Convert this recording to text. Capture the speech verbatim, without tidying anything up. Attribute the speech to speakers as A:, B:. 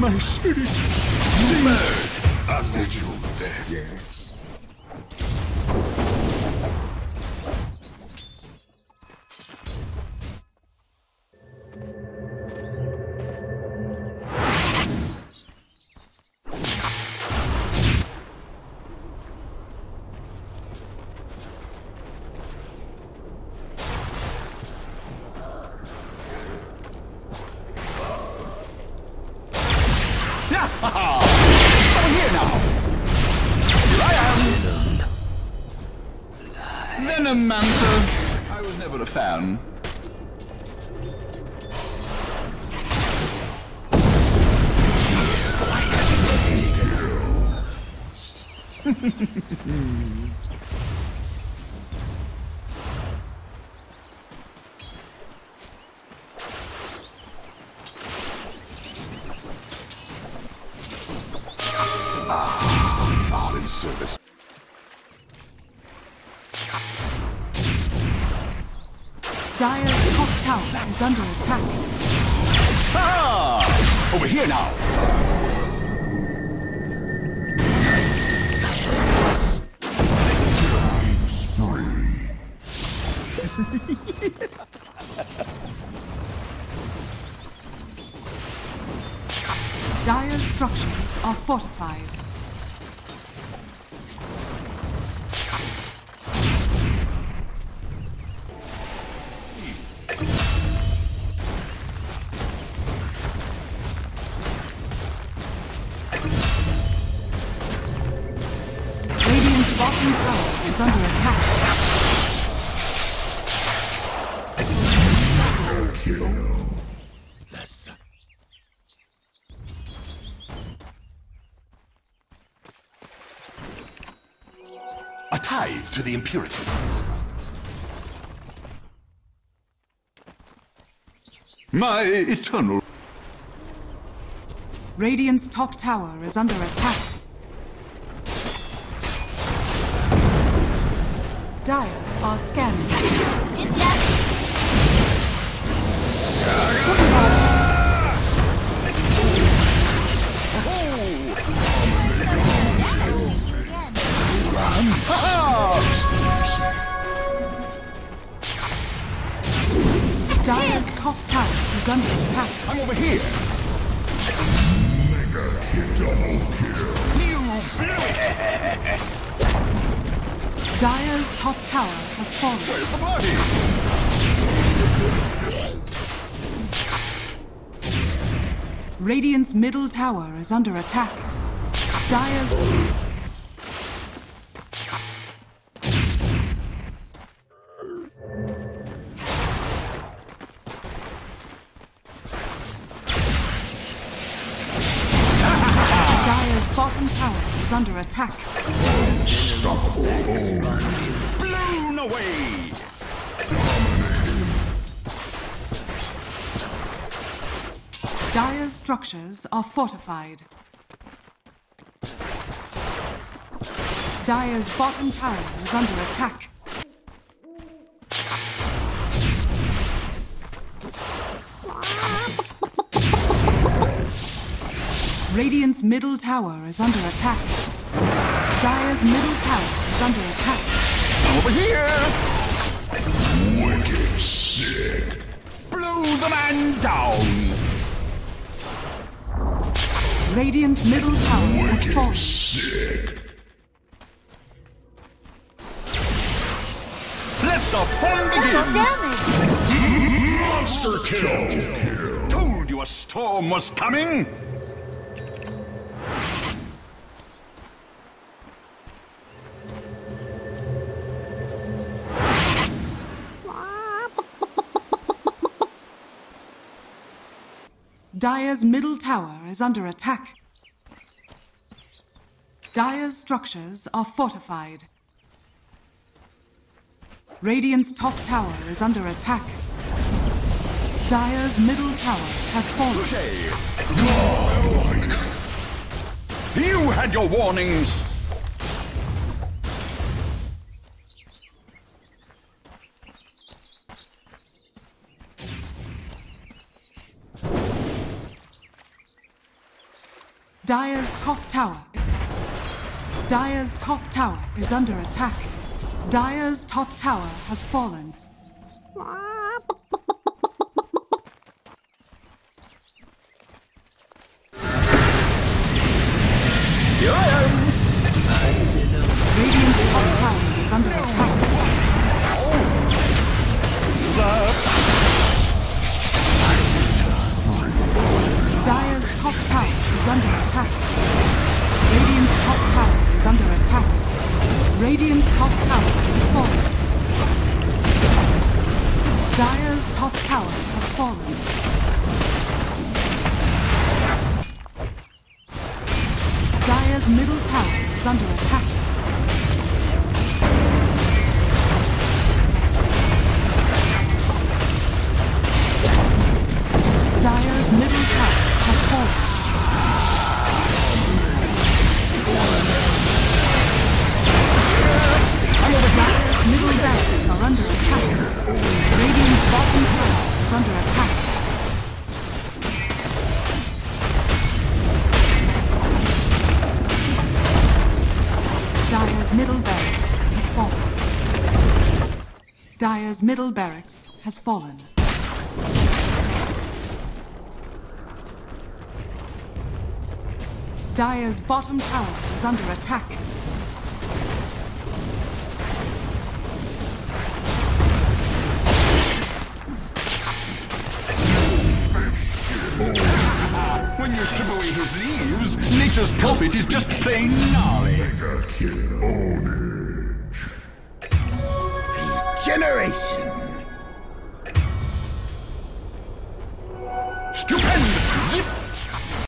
A: my spirit.
B: Submerge as the truth.
A: Yes.
C: Over here now! Here I am! Venomancer! I was never a fan.
B: All in service.
D: Dire's top tower is under attack.
C: Ah! Over here now!
B: Silence.
D: Dire's structures are fortified. Radiant's bottom tower is under attack.
B: Yes. A tithe to the impurities.
C: My eternal...
D: Radiant's top tower is under attack. Dire are scanning. Dire's top tower is under attack.
C: I'm over here! You blew it!
D: Dire's top tower has fallen.
C: Where's the party?
D: Radiant's middle tower is under attack. Dire's... Dire's bottom tower is under attack.
C: Blown away!
D: Dire's structures are fortified. Dire's bottom tower is under attack. Radiant's middle tower is under attack. Dire's middle tower is under attack.
C: Over here!
B: Wicked sick.
C: Blew the man down!
D: Radiant's middle tower has fallen.
B: Sick.
C: Let the fun begin!
B: Monster kill.
C: Told you a storm was coming!
D: Dire's middle tower is under attack. Dire's structures are fortified. Radiant's top tower is under attack. Dire's middle tower has fallen.
C: Touché! You had your warnings!
D: Dire's top tower. Dire's top tower is under attack. Dire's top tower has fallen. Radiant's top tower is under attack. Dire's top tower is under attack. Radiant's top tower is under attack. Radiant's top tower has fallen. Dire's top tower has fallen. Dire's middle tower is under attack. Dire's middle tower has fallen. Dire's middle barracks are under attack. Radiant's bottom tower is under attack. Dire's middle barracks has fallen. Dire's middle barracks has fallen. Dire's bottom tower is under attack.
C: When you strip away his leaves, nature's prophet is just plain gnarly.
A: Regeneration!